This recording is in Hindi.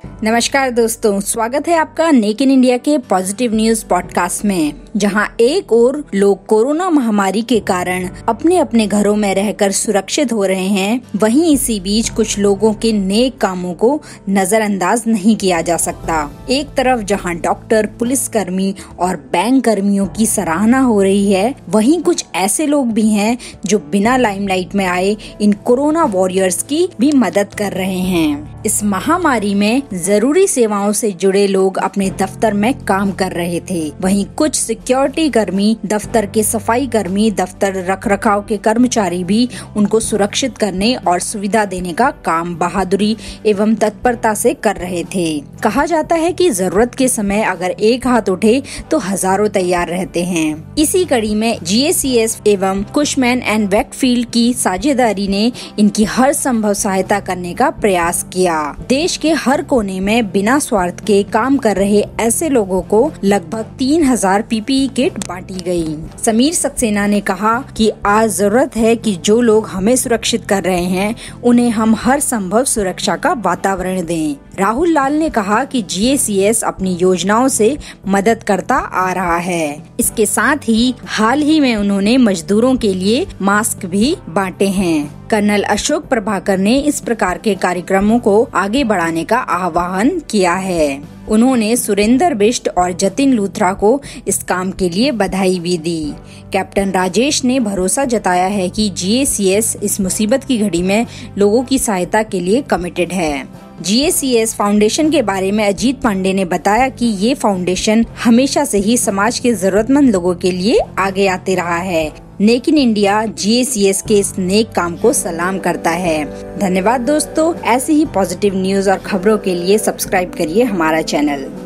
नमस्कार दोस्तों, स्वागत है आपका मेक इन इंडिया के पॉजिटिव न्यूज पॉडकास्ट में, जहां एक ओर लोग कोरोना महामारी के कारण अपने अपने घरों में रहकर सुरक्षित हो रहे हैं, वहीं इसी बीच कुछ लोगों के नेक कामों को नजरअंदाज नहीं किया जा सकता। एक तरफ जहां डॉक्टर, पुलिसकर्मी और बैंक कर्मियों की सराहना हो रही है, वहीं कुछ ऐसे लोग भी हैं जो बिना लाइमलाइट में आए इन कोरोना वॉरियर्स की भी मदद कर रहे हैं। इस महामारी में जरूरी सेवाओं से जुड़े लोग अपने दफ्तर में काम कर रहे थे, वहीं कुछ सिक्योरिटी कर्मी, दफ्तर के सफाई कर्मी, दफ्तर रखरखाव के कर्मचारी भी उनको सुरक्षित करने और सुविधा देने का काम बहादुरी एवं तत्परता से कर रहे थे। कहा जाता है कि जरूरत के समय अगर एक हाथ उठे तो हजारों तैयार रहते हैं। इसी कड़ी में GACS एवं कुशमैन एंड वेकफील्ड की साझेदारी ने इनकी हर संभव सहायता करने का प्रयास किया। देश के हर कोने में बिना स्वार्थ के काम कर रहे ऐसे लोगों को लगभग 3000 PPE किट बांटी गई। समीर सक्सेना ने कहा कि आज जरूरत है कि जो लोग हमें सुरक्षित कर रहे हैं, उन्हें हम हर संभव सुरक्षा का वातावरण दें। राहुल लाल ने कहा कि GACS अपनी योजनाओं से मदद करता आ रहा है। इसके साथ ही हाल ही में उन्होंने मजदूरों के लिए मास्क भी बांटे हैं। कर्नल अशोक प्रभाकर ने इस प्रकार के कार्यक्रमों को आगे बढ़ाने का आह्वान किया है। उन्होंने सुरेंद्र बिष्ट और जतिन लूथरा को इस काम के लिए बधाई भी दी। कैप्टन राजेश ने भरोसा जताया है कि GACS इस मुसीबत की घड़ी में लोगों की सहायता के लिए कमिटेड है। GACS फाउंडेशन के बारे में अजीत पांडे ने बताया कि ये फाउंडेशन हमेशा से ही समाज के जरूरतमंद लोगों के लिए आगे आते रहा है। मेक इन इंडिया GACS के इस नेक काम को सलाम करता है। धन्यवाद दोस्तों, ऐसी ही पॉजिटिव न्यूज और खबरों के लिए सब्सक्राइब करिए हमारा चैनल।